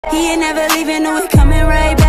He ain't never leaving, no, he coming right back.